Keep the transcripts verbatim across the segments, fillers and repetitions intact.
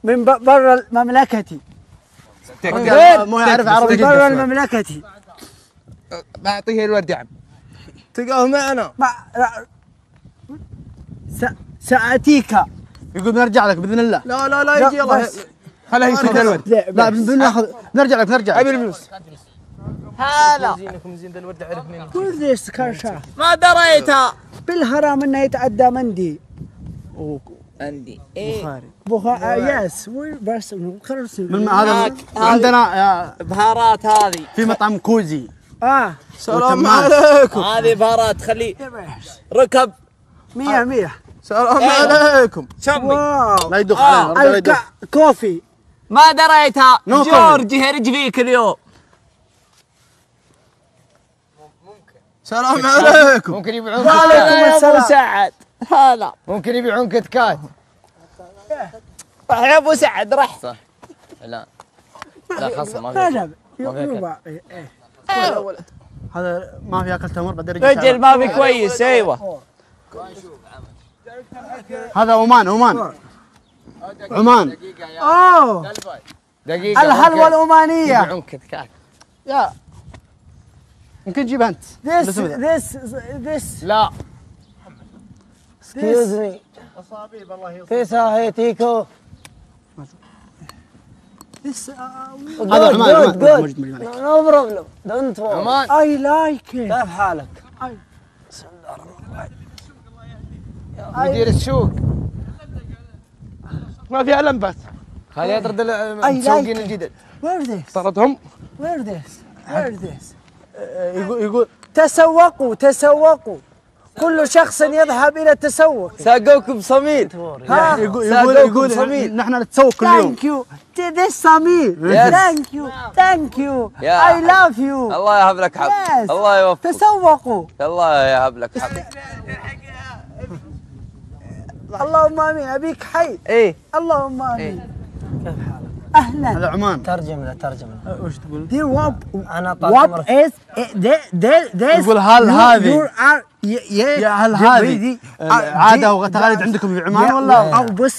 من برا مملكتي. مو يعرف عربي جدا. برا مملكتي. بعطيه الورد يا عم. تلقاه معنا. س... سأتيك. يقول بنرجع لك باذن الله. لا لا لا يجي يلا خليه يسد الورد. لا بناخذ بنرجع لك بنرجع. ابي الفلوس. هلا. زينكم زين ذا الورد اعرف منين. كل ذيس كرشة. ما دريتها. بالهرم انه يتعدى مندي. عندي ايه بخاري. يس بس من هذا عندنا يا بهارات هذه في مطعم كوزي. اه سلام عليكم. هذه بهارات خليه ركب مية مية. سلام عليكم. شمي واو لا يدخ علينا لا يدخ. كوفي. ما دريتها. نو جورج يهرج فيك اليوم. سلام عليكم. ممكن يبيعون وعليكم السلام. سعد هلا ممكن يبيعون كتكات. راح يا ابو سعد راح. صح. لا لا خاصة ما هذا في هذا ما في اكل تمر بعدين رجل ما في كويس. ايوه هذا عمان عمان عمان. اوه دقيقة. الحلوى العمانية. يبيعون كتكات. يا يمكن تجيبها انت. This this this لا. excuse me. في صحتيكو. This هذا عمان عمان. no problem. Don't worry. عمان. I like it. كيف حالك؟ مدير السوق. ما فيها لمبات. خليه يطرد المسوقين الجدد. Where this? طردهم. Where this? Where this? يقول يقول تسوقوا تسوقوا. كل شخص يذهب إلى التسوق. ساقوكم صميل. ها يقول يقول يقول نحن نتسوق كل يوم. Thank you. This سمير. Thank you. Thank you. I love you. الله يهب لك حظ. Yes. الله يوفقك. تسوقوا. الله يهب لك حظ. اللهم امين. ابيك حي. ايه اللهم امين. كيف حالك؟ اهلا. هذا عمان. ترجم له ترجم له. وش تقول؟ دي وات انا طال وات عمرك. از ذس يقول هل هذه يا يا هل هذه عادة وتقاليد عندكم في عمان ولا او بس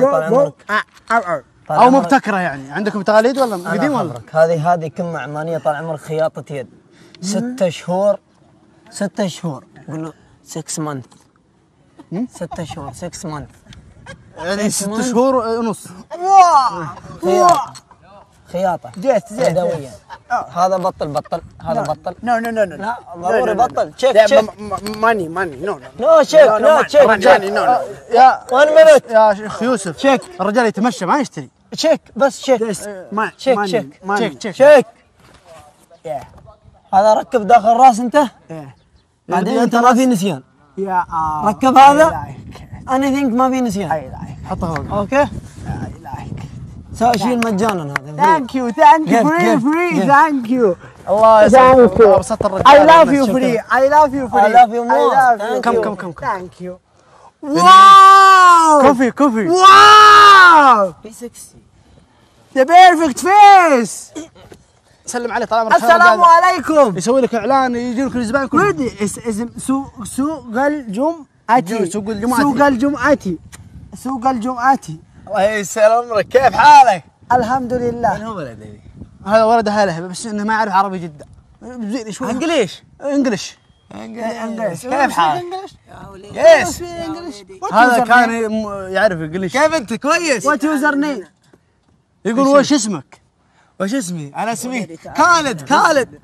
او مبتكرة يعني عندكم تقاليد ولا قديم ولا؟ هذه هذه كلمة عمانية طال عمرك خياطة يد. ستة شهور ستة شهور قول له six months. ستة شهور six months. يعني ست شهور ونص. خياطة خياطة زيت زيت يدوية. هذا بطل بطل هذا بطل. نو نو نو نو لا ضروري بطل. تشيك تشيك. ماني ماني نو نو تشيك نو تشيك. يا وان مينت يا شيخ يوسف تشيك. الرجال يتمشى ما يشتري. تشيك بس تشيك ما تشيك ماني تشيك ماني تشيك تشيك. تشيك. هذا ركب داخل الراس انت. إيه. بعدين انت ما في نسيان. يا ركب هذا. انا ثينك ما في نسيان. حطه هون. اوكي سوي شيء مجانا هذا. ثانك يو ثانك يو فري فري ثانك يو. الله يسلمك. ابسط الرجال. I love you free. I love you free. I love you more. كم كم كم كم. Thank you. واو. كوفي كوفي. واو. The perfect face. سلم عليه طال عمرك. السلام عليكم. يسوي لك اعلان يجي لك الزبائن كلهم. ودي اسم سوق سوق الجمعة. سوق الجمعة. سوق الجمعة. سوق الجمعة. الله يسهل امرك. كيف حالك؟ الحمد لله. من هو ولدي؟ هذا ولد هاله بس انه ما يعرف عربي جدا. زين شوي. انجليش. انجلش. انجلش. كيف حالك؟ يس. هذا كان يعرف انجلش. كيف انت كويس؟ What user name? يقول وش اسمك؟ وش اسمي؟ انا اسمي خالد خالد.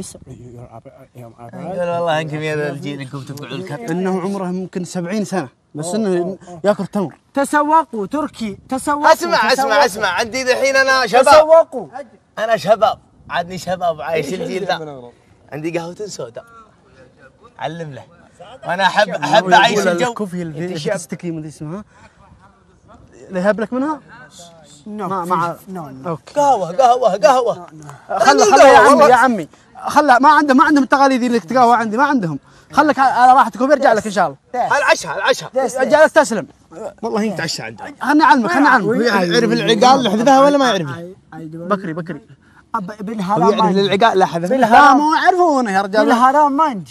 يقول والله انكم يا رجال انكم تبيعوا الكتب. انه عمره ممكن سبعين سنة بس انه ياكل تمر. تسوقوا تركي تسوقوا. اسمع اسمع اسمع عندي دحين انا شباب. تسوقوا. انا شباب عادني شباب عايش الجيل ذا. عندي قهوة سوداء علم له. وانا احب احب اعيش الجو. الكوفي اللي تستكلي من اسمها يهب لك منها؟ نو ما مع نو اوكي. قهوة قهوة قهوة. خله خله يا عمي يا عمي خله ما عنده ما عندهم التقاليد اللي تقهوى عندي ما عندهم. خليك على راحتك وبيرجع لك ان شاء الله. العشاء العشاء يرجع لك تسلم. والله يتعشى عندهم. خلني اعلمك خلني اعلمك. يعرف العقال اللي حذفها ولا ما يعرف؟ بكري بكري. بالهرم يعرف العقال اللي حذفها. لا مو يعرفونه يا رجال. بالهرم مانج.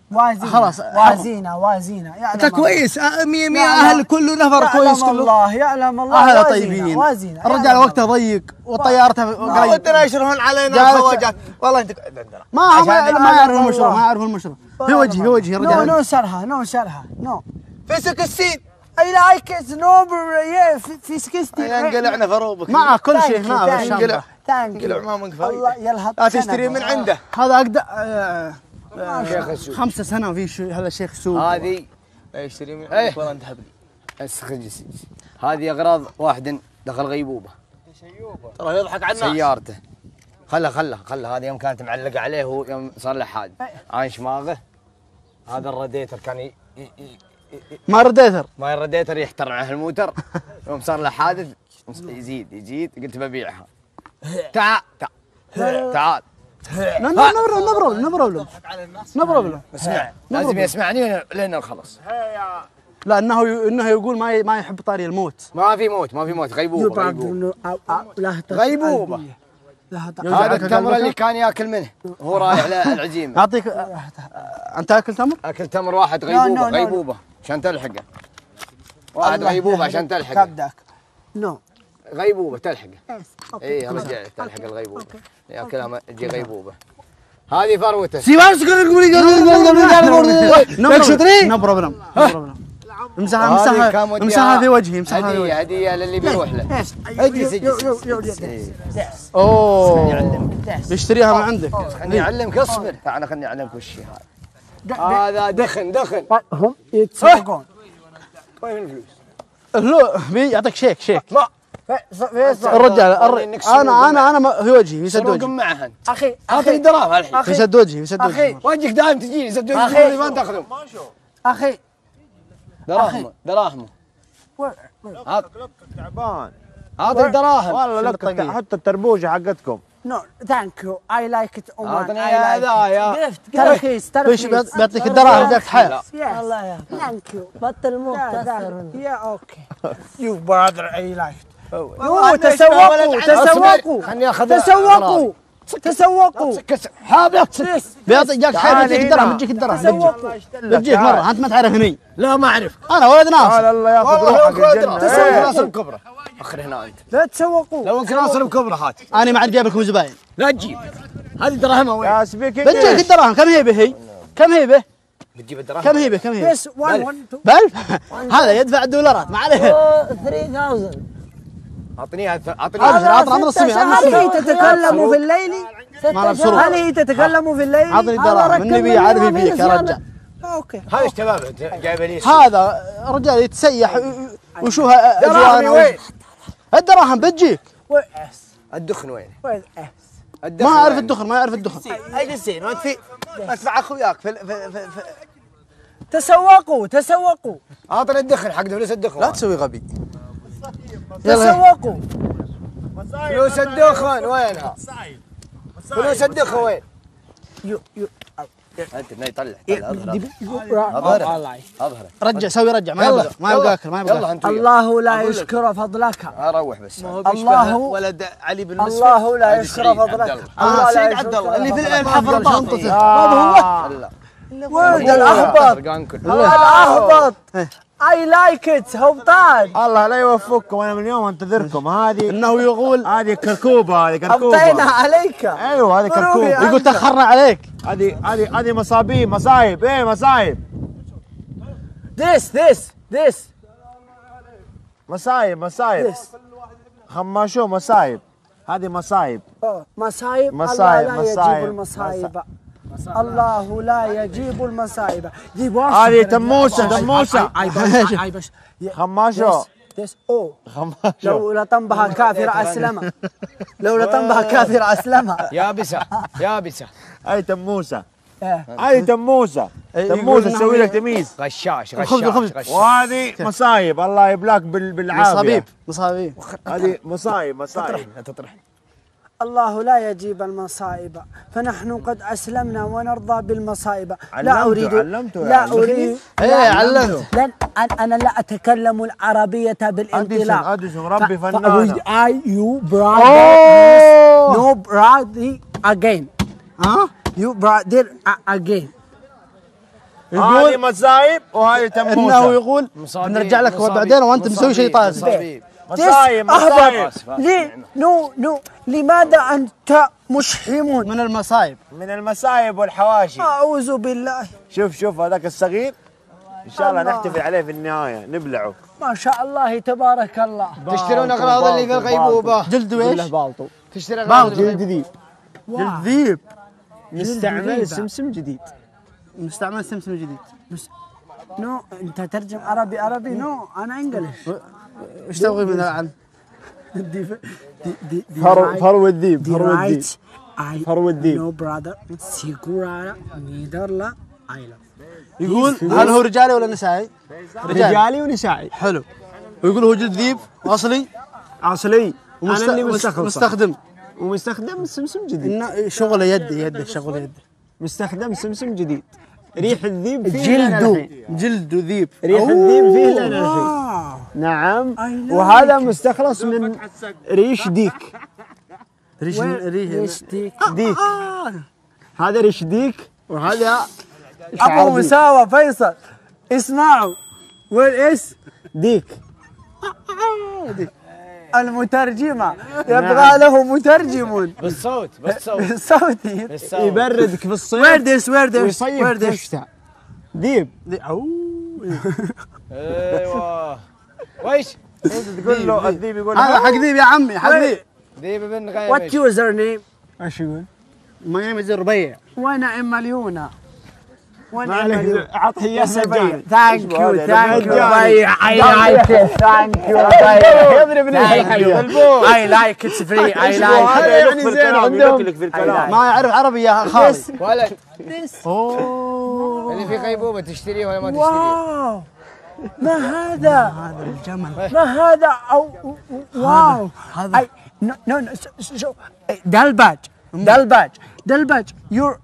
وازينة خلاص. وازينة وازينة يعلم انت الله. كويس آه، مية مية يعلم- اهل كله نفر كويس يعلم كله. الله يعلم الله. اهله وازينة- طيبين. وازينة الرجال يعلم وقته الله. ضيق وطيارته ما قريب. ودنا يشرحون علينا قالت- الخواجات والله انت ما هو ما عشان ما يعرف الله. المشروع ما يعرف المشروع. في وجهي في وجهي نو الرجال. نو شرها نو شرها نو. فسك السين اي لايك ات نو في سكستي. انقلعنا فروبك معه كل شيء معه Thank you, بالشنطة. ثانك انقلع ما من الله كفايه يلهب لا تشتري من عنده. هذا أقدر آه، شيخ السوق خمسة سنة في شو هذا شيخ سوق. هذه لا يشتري من إيه. عندك ولا انت حبلي. اسخجس هذه اغراض واحد دخل غيبوبه ترى يضحك على الناس. سيارته خله خله خله هذه يوم كانت معلقه عليه هو يوم صار له حادث عاين شماغه. هذا الراديتر كان ي... ي... ي... ما رديتر. ما الراديتر يحتر معه الموتر يوم صار له حادث يزيد يزيد قلت ببيعها. تعال تعال تعال نو نو نو بروبلم نو بروبلم نو بروبلم. اسمع لازم يسمعني لين الخلص. لا انه ي- انه يقول ما ي- ما يحب طاري الموت. ما في موت ما في موت غيبوبه غيبوبه غيبوبه. هذا التمر اللي كان ياكل منه هو رايح للعزيمه. اعطيك آه، انت تاكل تمر؟ اكل تمر واحد لا، لا، غيبوبه لا. غيبوبه عشان تلحقه. واحد غيبوبه عشان تلحقه. كبدك نو. غيبوبه تلحقه. اي رجع تلحق الغيبوبه ياكلها ما- تجي غيبوبه. هذه فروته. نو بروبلم نو بروبلم. امسحها امسحها امسحها في وجهي امسحها في هديه وجهي. هديه للي بيروح له. اجلس اجلس إيه. اوه يشتريها من عندك. خليني اعلمك اصبر. تعال خليني اعلمك وش هذا. هذا دخن دخن. هم يتسوقون. وين الفلوس؟ له بي- يعطيك شيك شيك. ما الرجال الر- انا انا انا ما- في وجهي في سد سروق وجهي معهن. اخي اعطني دراهم الحين. في سد وجهي في سد أخي. وجهي. وجهك دائم تجيني سد أخي. وجهي ما تاخذهم. اخي دراهم دراهم. وين- تعبان اعطني دراهم. والله لك حتى التربوجه حقتكم. نو ثانك يو اي لايك ات أعطني هذا يا. ترخيص ايش ترخيص. بيعط- بيعطيك الدراهم ذاك حياة. الله يا ثانك يو. بطل موت تاثر. يا اوكي. يو براذر اي لايك. أول. يو تسوقوا تسوقوا خلني اخذ تسوقوا تسوقوا. كسر حابط. بيعطيك جاك حياة بيجيك الدرهم بيجيك الدرهم بيجيك بيجيك مرة انت ما تعرفني. لا ما اعرف. انا ولد ناصر. الله ياخذ والله روحك لو كنت الجنه. تسوي ناصر بكبره. اخر هنا انت. لا تسوقوا. لو انك ناصر بكبره هات. انا ما عاد جايب لكم زباين. لا تجيب. هذه دراهمها وين؟ يا سبيك بتجيك انجلش. الدراهم كم هي به هي؟ كم هي به؟ بتجيب الدراهم. كم هي به كم هي به؟ بس واحد واحد بألف هذا يدفع الدولارات ما عليه. ثلاثة آلاف. اعطني هذا اعطني عطنا هذا. عطنا عطنا السمية عطنا هل هي السمية. تتكلم في الليل؟ ما له بسرعة. هل هي تتكلم في الليل؟ عطني الدراهم النبي عارف يبيك يا رجال. اوكي. هذا ايش تبابه جايبه لي. هذا رجال يتسيح وشوف دراهمي اجواء. وين؟ الدراهم بتجيك. وين الدخن وين؟ وين الدخن ما اعرف وين؟ الدخن ما يعرف الدخن. اجلسين وانت في انت مع اخوياك في في في في تسوقوا تسوقوا اعطني الدخن حق فلوس الدخن. لا تسوي غبي. يلا تسوقوا. فلوس الدخن وينها؟ فلوس الدخن وين؟ يو يو انت ما يطلع طلع اظهر اظهر اظهر. رجع سوي رجع ما يلا، يبغى ما يبغى يلا. اكل ما يبغى يلا أكل. انت وياه. الله لا يشكر فضلك. اروح بس. الله ولد علي بن مسعود. الله لا هذه يشكر سعيد عبد فضلك. الله. اه الله لا سعيد يشكر عبد الله اللي في فضلك. الحفر الباطل. آه. لا ولد الاحبط. الاحبط. اي لايك ات هبطان. الله لا يوفقكم انا من اليوم انتظركم. هذه انه يقول هذه كركوبه هذه ابطينا كركوبه. عليك. ايوه هذه كركوبه. يقول تاخرنا عليك. هذه هذه هذه مصابيب مصايب ايه مصايب This this this مصايب مصايب this. خماشو مصايب. هذه مصايب. مصايب. مصايب، الله لا مصايب، يجيب المصايب. الله لا يجيب المصايب. جيب هذه تموسه تموسه اي باش اي باش خماشو this او خماشو. لو لطنبها كافر اسلمها. لو لطنبها كافر اسلمها. يابسه يابسه. هاي تموسه إيه. هاي تموسه تموسه تسوي لك تميز. غشاش الخبز- الخبز. غشاش غشاش. وهذه مصايب الله يبلاك بال- بالعافيه. مصابيب مصابيب. هذه مصايب مصايب. لا تطرح. الله لا يجيب المصائب فنحن قد أسلمنا ونرضى بالمصائب. لا علمته- أريد علمته يا لا علمته. أريد ايه لا- علمته. لن أنا- أنا لا أتكلم العربية بالانطلاق. أديسون، ربي ف- فنانة. ف- I you brother no brother again ها you brother a- again هذه مصايب وهذه تموسه. انه يقول بنرجع لك بعدين وانت مسوي شيء طاير. مصايب أهبل. مصايب ليه نو نو لماذا أنت مشحم؟ من المصايب. من المصايب والحواشي. أعوذ بالله. شوف شوف هذاك الصغير ان شاء الله الله. نحتفل عليه في النهايه نبلعه. ما شاء الله تبارك الله. تشترون اغراض اللي في الغيبوبه. جلده ايش؟ بالطو تشتري اغراض جلد ذيب جلد ذيب. مستعمل سمسم جديد. مستعمل سمسم جديد. نو أنت ترجم عربي عربي نو أنا إنجليش. ايش تبغي من الان؟ فرو فرو الذيب فرو الذيب فرو الدين. نو براذر سيكورا نيدرلا ايلا. يقول هل هو رجالي ولا نسائي؟ رجالي ونسائي. حلو. ويقول هو جلد ذيب اصلي اصلي. ومست... انا اللي مستخلصه. مستخدم. ومستخدم سمسم جديد. إنه شغل يدي يدي شغل يدي. مستخدم سمسم جديد. ريح الذيب فيه جلده جلده ذيب. ريح الذيب فيه لنا الحين. نعم. وهذا مستخلص من ريش ديك. ريش ريش ديك ديك. هذا ريش ديك وهذا ابو مساوى فيصل اسمعوا والاس ديك. المترجمة يبغى له مترجم بالصوت بالصوت بالصوت يبردك في الصيف. وير ذس وير ذس ويصيف وير في ذس الشتاء. ديب. او ايوه ويش انت تقول له الذيب يقول هذا حق ذيب يا عمي حق ذيب. ذيب بن غيمش. وات يوزر نيم ايش يقول؟ ما يمز ربيع. وانا مليونة ما عليك اعط هي مجاني. ثانك يو ثانك يو ربيع اي لايك ات ثانك يو ربيع يضربني اي لايك اتس فري اي لايك هذا يعني زين عندهم في الكلام. ما يعرف عربي يا خالد. ولا اوه اللي في غيبوبه تشتريه ولا ما تشتريه؟ واو ما هذا هذا الجمل. ما هذا او واو هذا نو نو شو دلباج دلباج دلباج يور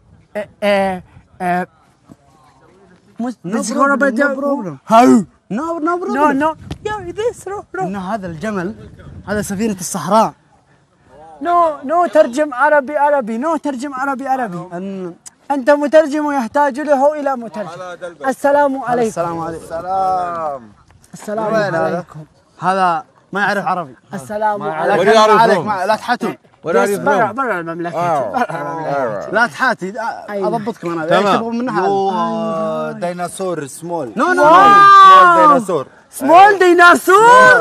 No problem, no problem. How? No no problem. No no. Yeah, this no no. إنه هذا الجمل هذا سفينة الصحراء. No no ترجم عربي عربي no ترجم عربي عربي. أن أنت مترجم يحتاج له إلى مترجم. السلام عليكم. السلام عليكم. سلام. السلام عليكم. هذا ما يعرف عربي. السلام لا عليكم. كلام عليك ما- لا تحاتوا. برا برا المملكة. لا تحاتي أضبطكم أنا. تمام. إيش تبغون منها؟ هو ديناصور سمول. نو نو سمول ديناصور. سمول ديناصور.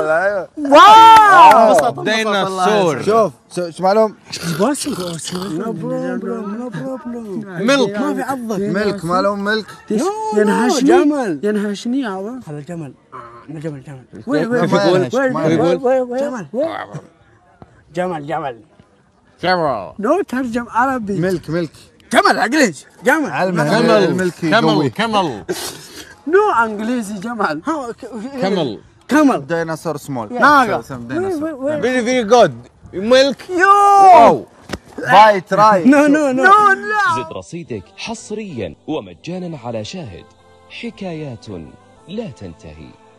واو. ديناصور. شوف اسمع لهم نو بروبلم نو بروبلم. ملك ما في عضك. ملك ما لهم ملك. ينهشني جمل. ينهشني هذا. هذا الجمل. أنا جمل جمل. وين وين كيف يقول؟ وين ما يقول؟ وين وين جمل جمل. نو ترجم عربي. ملك ملك جمل انجليزي جمل. كمل الملك كمل كمل نو انجليزي جمال. كمل كمل. ديناصور سمول. ناقة. وين فيري فيري جود ميلك يو باي تراي. نو نو نو. نو لا. زد رصيدك حصريا ومجانا على شاهد. حكايات لا تنتهي.